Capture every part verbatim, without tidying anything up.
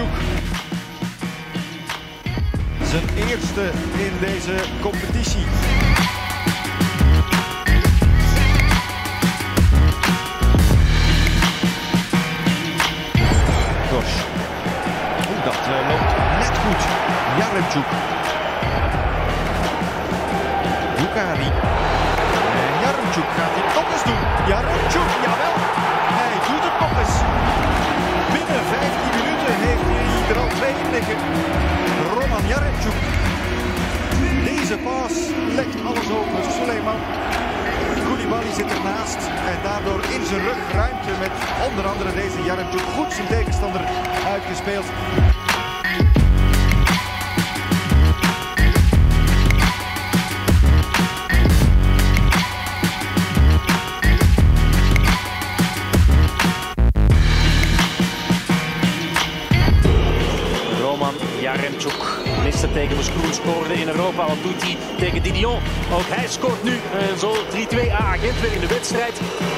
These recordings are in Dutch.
Yaremchuk. Zijn eerste in deze competitie. Gosh. Oeh, dat uh, loopt net goed. Yaremchuk. Bukari. En Yaremchuk gaat dit nog eens doen. Yaremchuk, jawel. Hij doet het nog eens. Binnen vijftien minuten heeft hij er al twee in liggen. Roman Yaremchuk. Deze paas lekt alles open. Suleiman Koulibaly zit ernaast. En daardoor in zijn rug ruimte met onder andere deze Yaremchuk. Goed zijn tegenstander uitgespeeld. Roman Yaremchuk miste tegen Moskou, scoorde in Europa. Wat doet hij tegen Didion? Ook hij scoort nu uh, zo drie twee. Ah, Gent weer in de wedstrijd.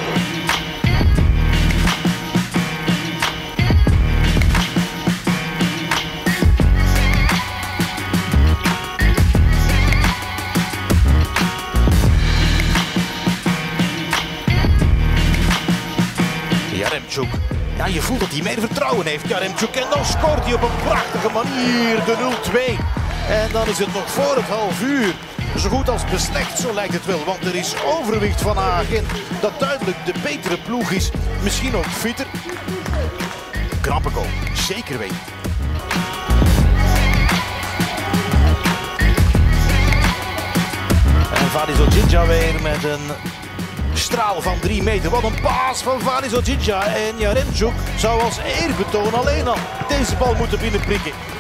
Yaremchuk. Ja, je voelt dat hij meer vertrouwen heeft, Yaremchuk. En dan scoort hij op een prachtige manier de nul twee. En dan is het nog voor het half uur. Zo goed als beslecht, zo lijkt het wel. Want er is overwicht van Agent dat duidelijk de betere ploeg is. Misschien ook fitter. Knappe goal, zeker weten. En Vadis Ojidja weer met een straal van drie meter. Wat een paas van Vadis Ojidja. En Yaremchuk zou als eerbetoon alleen al deze bal moeten binnenprikken.